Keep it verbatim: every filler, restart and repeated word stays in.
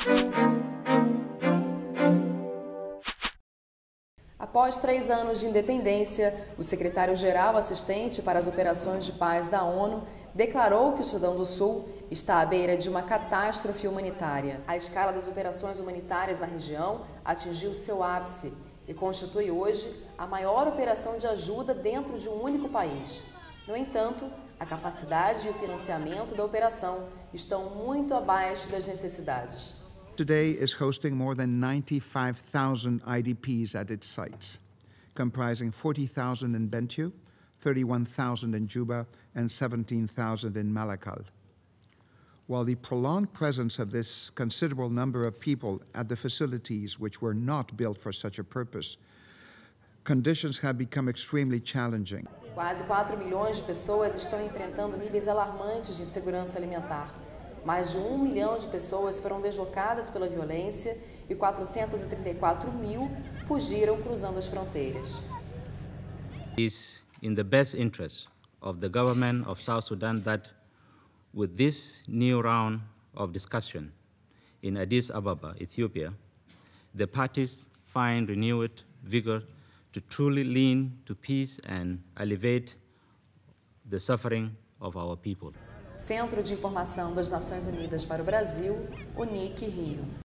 Após três anos de independência, o secretário-geral assistente para as operações de paz da ONU declarou que o Sudão do Sul está à beira de uma catástrofe humanitária. A escala das operações humanitárias na região atingiu seu ápice e constitui hoje a maior operação de ajuda dentro de um único país. No entanto, a capacidade e o financiamento da operação estão muito abaixo das necessidades. Today is hosting more than ninety-five thousand I D Ps at its sites, comprising forty thousand in Bentiu, thirty-one thousand in Juba, and seventeen thousand in Malakal. While the prolonged presence of this considerable number of people at the facilities which were not built for such a purpose, conditions have become extremely challenging. Quase quatro milhões de pessoas estão enfrentando níveis alarmantes de insegurança alimentar. Mais de um milhão de pessoas foram deslocadas pela violência e quatrocentos e trinta e quatro mil fugiram cruzando as fronteiras. It is in the best interest of the government of South Sudan that with this new round of discussion in Addis Ababa, Ethiopia, the parties find renewed vigor to truly lean to peace and alleviate the suffering of our people. Centro de Informação das Nações Unidas para o Brasil, U N I C Rio.